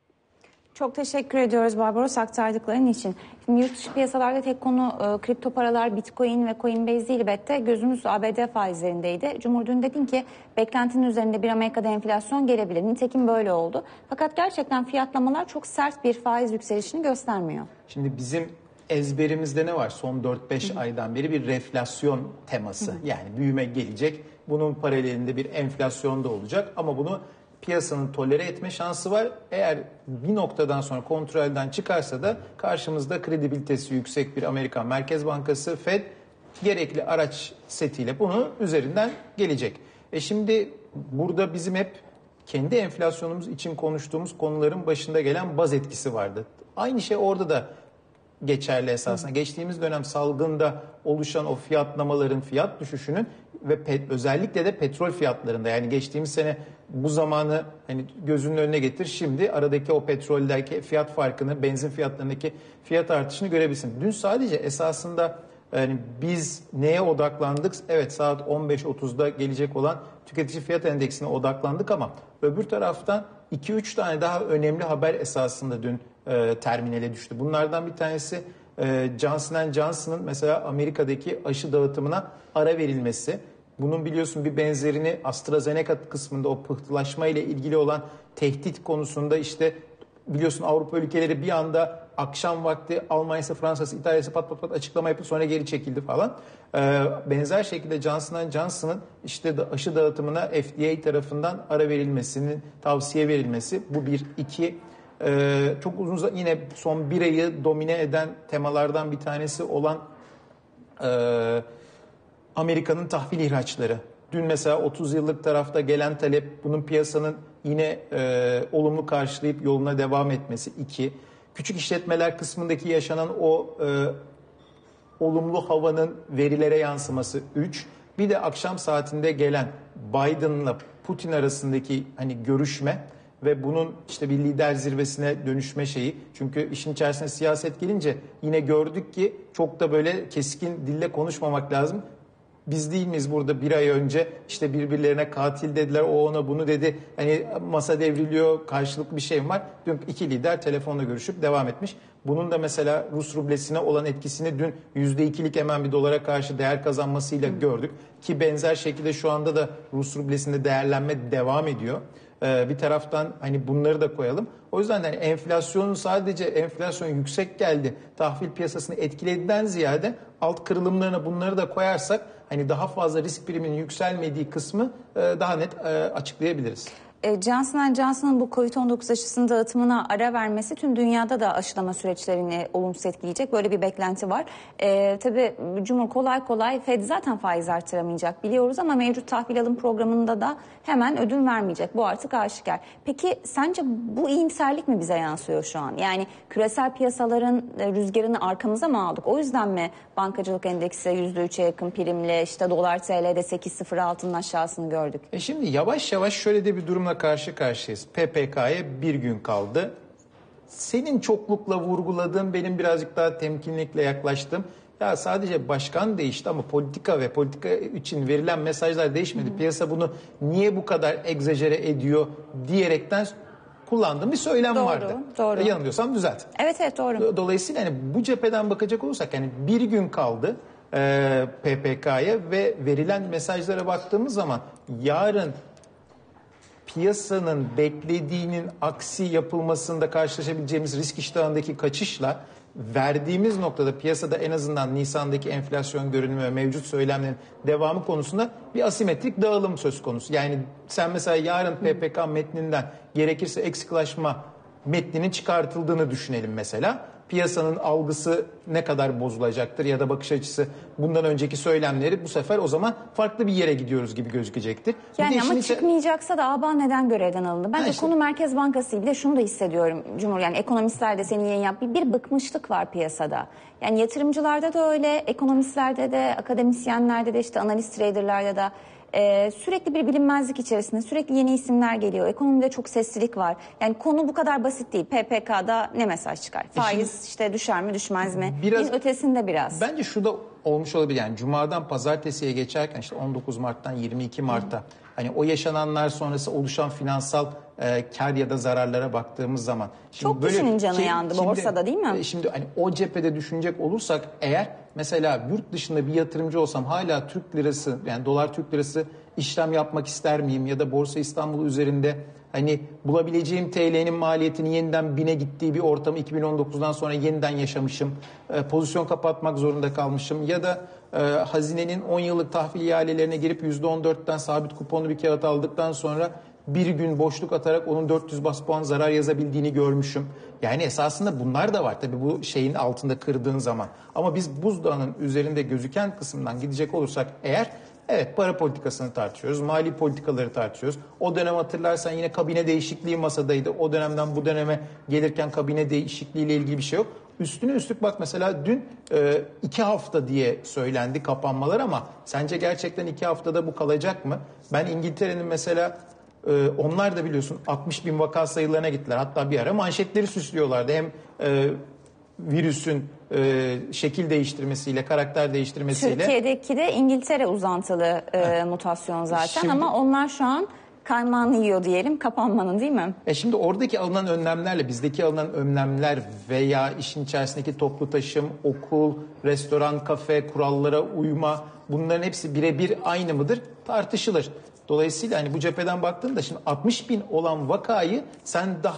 Çok teşekkür ediyoruz Barbaros aktardıkların için. Şimdi yurt dışı piyasalarda tek konu e, kripto paralar, Bitcoin ve Coinbase değil elbette. Gözümüz A B D faizlerindeydi. Cumhur dün dedin ki beklentinin üzerinde bir Amerika'da enflasyon gelebilir. Nitekim böyle oldu. Fakat gerçekten fiyatlamalar çok sert bir faiz yükselişini göstermiyor. Şimdi bizim ezberimizde ne var? Son dört beş aydan beri bir reflasyon teması. Yani büyüme gelecek. Bunun paralelinde bir enflasyon da olacak ama bunu piyasanın tolere etme şansı var. Eğer bir noktadan sonra kontrolden çıkarsa da karşımızda kredibilitesi yüksek bir Amerikan Merkez Bankası, Fed gerekli araç setiyle bunu üzerinden gelecek. E şimdi burada bizim hep kendi enflasyonumuz için konuştuğumuz konuların başında gelen baz etkisi vardı. Aynı şey orada da geçerli esasında. Hı. Geçtiğimiz dönem salgında oluşan o fiyatlamaların, fiyat düşüşünün ve pet, özellikle de petrol fiyatlarında, yani geçtiğimiz sene bu zamanı hani gözünün önüne getir, şimdi aradaki o petroldeki fiyat farkını, benzin fiyatlarındaki fiyat artışını görebilirsin. Dün sadece esasında yani biz neye odaklandık? Evet, saat on beş otuzda gelecek olan tüketici fiyat endeksine odaklandık ama öbür taraftan iki üç tane daha önemli haber esasında dün e, terminale düştü. Bunlardan bir tanesi e, Johnson and Johnson'ın mesela Amerika'daki aşı dağıtımına ara verilmesi. Bunun biliyorsun bir benzerini AstraZeneca kısmında o pıhtılaşma ile ilgili olan tehdit konusunda işte biliyorsun Avrupa ülkeleri bir anda akşam vakti Almanya'sı, Fransa'sı, İtalya'sı pat pat pat açıklama yapıp sonra geri çekildi falan. Ee, benzer şekilde Johnson and Johnson'ın işte aşı dağıtımına F D A tarafından ara verilmesinin tavsiye verilmesi. Bu bir. iki Ee, çok uzun yine son bir ayı domine eden temalardan bir tanesi olan e, Amerika'nın tahvil ihraçları. Dün mesela otuz yıllık tarafta gelen talep, bunun piyasanın yine e, olumlu karşılayıp yoluna devam etmesi. iki Küçük işletmeler kısmındaki yaşanan o e, olumlu havanın verilere yansıması. üç Bir de akşam saatinde gelen Biden'la Putin arasındaki hani görüşme ve bunun işte bir lider zirvesine dönüşme şeyi. Çünkü işin içerisine siyaset gelince yine gördük ki çok da böyle keskin dille konuşmamak lazım. Biz değil miyiz burada bir ay önce işte birbirlerine katil dediler, o ona bunu dedi. Hani masa devriliyor, karşılıklı bir şey var. Dün iki lider telefonla görüşüp devam etmiş. Bunun da mesela Rus rublesine olan etkisini dün yüzde ikilik hemen bir dolara karşı değer kazanmasıyla gördük. Ki benzer şekilde şu anda da Rus rublesinde değerlenme devam ediyor. Ee, bir taraftan hani bunları da koyalım. O yüzden yani enflasyonun sadece enflasyon yüksek geldi, tahvil piyasasını etkilediğinden ziyade alt kırılımlarına bunları da koyarsak hani daha fazla risk priminin yükselmediği kısmı daha net açıklayabiliriz. Johnson and Johnson'ın bu kovid on dokuz aşısının dağıtımına ara vermesi tüm dünyada da aşılama süreçlerini olumsuz etkileyecek. Böyle bir beklenti var. Ee, tabii Cumhur kolay kolay Fed zaten faiz artıramayacak biliyoruz ama mevcut tahvil alım programında da hemen ödün vermeyecek. Bu artık aşikar. Peki sence bu iyimserlik mi bize yansıyor şu an? Yani küresel piyasaların rüzgarını arkamıza mı aldık? O yüzden mi bankacılık endeksi yüzde üçe yakın primli, işte dolar T L'de sekiz virgül sıfır altının aşağısını gördük? E şimdi yavaş yavaş şöyle de bir durum karşı karşıyayız. P P K'ya bir gün kaldı. Senin çoklukla vurguladığın, benim birazcık daha temkinlikle yaklaştım. Ya sadece başkan değişti ama politika ve politika için verilen mesajlar değişmedi. Hı hı. Piyasa bunu niye bu kadar egzajere ediyor diyerekten kullandığım bir söylem doğru, vardı. Doğru. Yanılıyorsam düzelt. Evet evet doğru. Dolayısıyla yani bu cepheden bakacak olursak yani bir gün kaldı e, P P K'ya ve verilen mesajlara baktığımız zaman yarın piyasanın beklediğinin aksi yapılmasında karşılaşabileceğimiz risk iştahındaki kaçışla verdiğimiz noktada piyasada en azından Nisan'daki enflasyon görünümü ve mevcut söylemlerin devamı konusunda bir asimetrik dağılım söz konusu. Yani sen mesela yarın P P K metninden gerekirse eksiklaşma metninin çıkartıldığını düşünelim mesela. Piyasanın algısı ne kadar bozulacaktır ya da bakış açısı bundan önceki söylemleri bu sefer o zaman farklı bir yere gidiyoruz gibi gözükecektir. Yani ama içi... çıkmayacaksa da A B A neden görevden alındı? Ben de işte... konu Merkez Bankası, bir de şunu da hissediyorum Cumhur, yani ekonomistler de senin yayın yap bir, bir bıkmışlık var piyasada. Yani yatırımcılarda da öyle, ekonomistlerde de, akademisyenlerde de, işte analist traderlarda da Ee, sürekli bir bilinmezlik içerisinde, sürekli yeni isimler geliyor. Ekonomide çok seslilik var. Yani konu bu kadar basit değil. P P K'da ne mesaj çıkar? Faiz e şimdi, işte düşer mi düşmez mi? Biraz, ötesinde biraz. Bence şu da olmuş olabilir. Yani Cuma'dan Pazartesi'ye geçerken işte on dokuz Mart'tan yirmi iki Mart'a Hı. hani o yaşananlar sonrası oluşan finansal e, kar ya da zararlara baktığımız zaman. Şimdi çok böyle, kişinin canı şimdi, yandı borsada değil mi? Şimdi hani o cephede düşünecek olursak eğer mesela yurt dışında bir yatırımcı olsam hala Türk lirası, yani dolar Türk lirası işlem yapmak ister miyim? Ya da Borsa İstanbul üzerinde hani bulabileceğim T L'nin maliyetini yeniden bine gittiği bir ortamı iki bin on dokuzdan sonra yeniden yaşamışım. E, pozisyon kapatmak zorunda kalmışım. Ya da e, hazinenin on yıllık tahvil ihalelerine girip yüzde on dörtten sabit kuponlu bir kağıt aldıktan sonra bir gün boşluk atarak onun dört yüz bas puan zarar yazabildiğini görmüşüm. Yani esasında bunlar da var tabii bu şeyin altında kırdığın zaman. Ama biz buzdağının üzerinde gözüken kısımdan gidecek olursak eğer, evet para politikasını tartışıyoruz, mali politikaları tartışıyoruz. O dönem hatırlarsan yine kabine değişikliği masadaydı. O dönemden bu döneme gelirken kabine değişikliğiyle ilgili bir şey yok. Üstüne üstlük bak mesela dün e, iki hafta diye söylendi kapanmalar ama sence gerçekten iki haftada bu kalacak mı? Ben İngiltere'nin mesela e, onlar da biliyorsun altmış bin vaka sayılarına gittiler. Hatta bir ara manşetleri süslüyorlardı. Hem e, virüsün e, şekil değiştirmesiyle, karakter değiştirmesiyle. Türkiye'deki de İngiltere uzantılı e, mutasyon zaten şimdi, ama onlar şu an kaymağını yiyor diyelim kapanmanın, değil mi? E şimdi oradaki alınan önlemlerle bizdeki alınan önlemler veya işin içerisindeki toplu taşım, okul, restoran, kafe, kurallara uyma, bunların hepsi birebir aynı mıdır? Tartışılır. Dolayısıyla hani bu cepheden baktığında şimdi altmış bin olan vakayı sen daha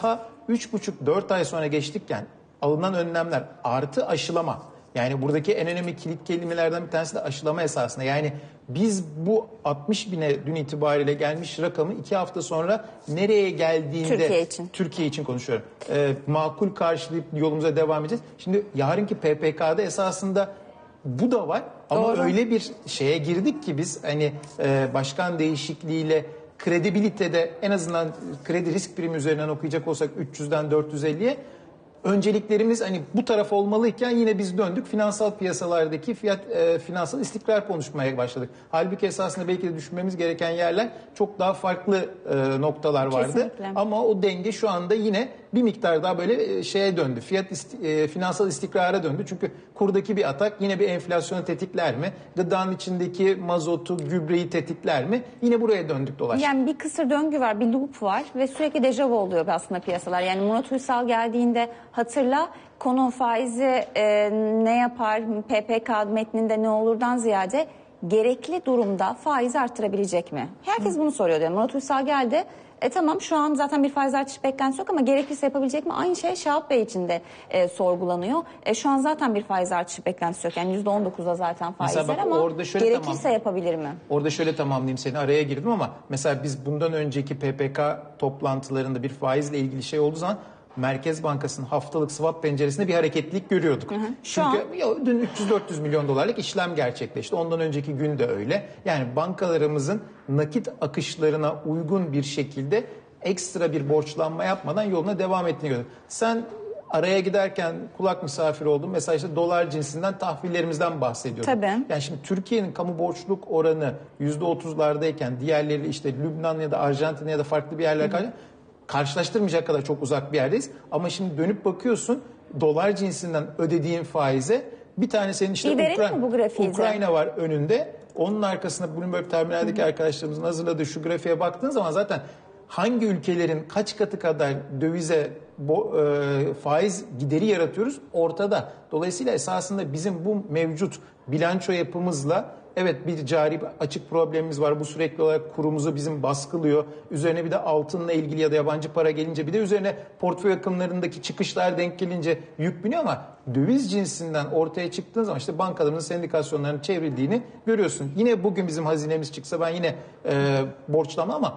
üç buçuk dört ay sonra geçtikken alınan önlemler artı aşılama. Yani buradaki en önemli kilit kelimelerden bir tanesi de aşılama esasında. Yani biz bu altmış bine dün itibariyle gelmiş rakamı iki hafta sonra nereye geldiğinde Türkiye için, Türkiye için konuşuyorum. E, makul karşılayıp yolumuza devam edeceğiz. Şimdi yarınki P P K'da esasında bu da var ama Doğru. öyle bir şeye girdik ki biz hani e, başkan değişikliğiyle kredibilitede en azından kredi risk primi üzerinden okuyacak olsak üç yüzden dört yüz elliye önceliklerimiz hani bu taraf olmalıyken yine biz döndük finansal piyasalardaki fiyat e, finansal istikrar konuşmaya başladık. Halbuki esasında belki de düşünmemiz gereken yerler çok daha farklı e, noktalar vardı. Kesinlikle. Ama o denge şu anda yine bir miktar daha böyle e, şeye döndü. Fiyat isti, e, finansal istikrara döndü. Çünkü kurdaki bir atak yine bir enflasyonu tetikler mi? Gıdanın içindeki mazotu, gübreyi tetikler mi? Yine buraya döndük dolaştık. Yani bir kısır döngü var, bir loop var ve sürekli dejavu oluyor aslında piyasalar. Yani Murat Uysal geldiğinde hatırla konu faizi e, ne yapar, P P K metninde ne olurdan ziyade gerekli durumda faizi arttırabilecek mi? Herkes bunu soruyor diyor. Murat Uysal geldi. E tamam şu an zaten bir faiz artış beklentisi yok ama gerekirse yapabilecek mi? Aynı şey Şahap Bey için de e, sorgulanıyor. E, şu an zaten bir faiz artışı beklentisi yok. Yani yüzde on dokuzda zaten faizler bak, ama orada şöyle gerekirse tamam. yapabilir mi? Orada şöyle tamamlayayım, seni araya girdim ama mesela biz bundan önceki P P K toplantılarında bir faizle ilgili şey olduğu zaman Merkez Bankası'nın haftalık swap penceresinde bir hareketlilik görüyorduk. Hı hı. Çünkü an... ya, dün üç yüz dört yüz milyon dolarlık işlem gerçekleşti. Ondan önceki gün de öyle. Yani bankalarımızın nakit akışlarına uygun bir şekilde ekstra bir borçlanma yapmadan yoluna devam ettiğini gördük. Sen araya giderken kulak misafiri oldun. Mesela işte dolar cinsinden tahvillerimizden bahsediyorduk. Tabii. Yani şimdi Türkiye'nin kamu borçluluk oranı yüzde otuzlardayken diğerleri işte Lübnan ya da Arjantin ya da farklı bir yerler karşı karşılaştırmayacak kadar çok uzak bir yerdeyiz. Ama şimdi dönüp bakıyorsun dolar cinsinden ödediğin faize bir tane senin işte Ukra- mi bu grafiği Ukrayna var önünde. Onun arkasında Bloomberg terminaldeki arkadaşlarımızın hazırladığı şu grafiğe baktığın zaman zaten hangi ülkelerin kaç katı kadar dövize bo, e, faiz gideri yaratıyoruz ortada. Dolayısıyla esasında bizim bu mevcut bilanço yapımızla evet bir cari açık problemimiz var. Bu sürekli olarak kurumuzu bizim baskılıyor. Üzerine bir de altınla ilgili ya da yabancı para gelince bir de üzerine portföy akımlarındaki çıkışlar denk gelince yük biniyor ama döviz cinsinden ortaya çıktığın zaman işte bankalarımızın sendikasyonlarının çevrildiğini görüyorsun. Yine bugün bizim hazinemiz çıksa ben yine e, borçlama ama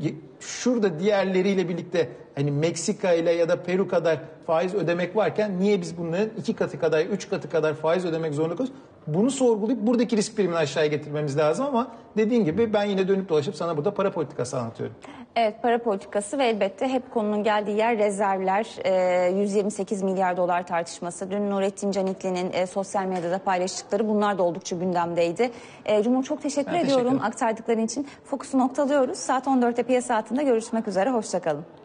şurada diğerleriyle birlikte hani Meksika ile ya da Peru kadar faiz ödemek varken niye biz bunların iki katı kadar, üç katı kadar faiz ödemek zorunda kalıyoruz? Bunu sorgulayıp buradaki risk primini aşağıya getirmemiz lazım ama dediğin gibi ben yine dönüp dolaşıp sana burada para politikası anlatıyorum. Evet, para politikası ve elbette hep konunun geldiği yer rezervler, yüz yirmi sekiz milyar dolar tartışması. Dün Nurettin Canikli'nin sosyal medyada paylaştıkları bunlar da oldukça gündemdeydi. Cumhur çok teşekkür ben ediyorum teşekkür aktardıkların için. Fokusu noktalıyoruz. Saat on dörtte piyasa saatinde görüşmek üzere. Hoşçakalın.